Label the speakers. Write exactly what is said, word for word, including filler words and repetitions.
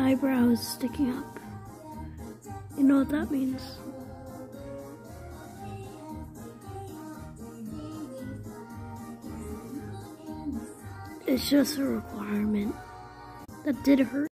Speaker 1: eyebrow is sticking up. You know what that means? It's just a requirement. That did hurt.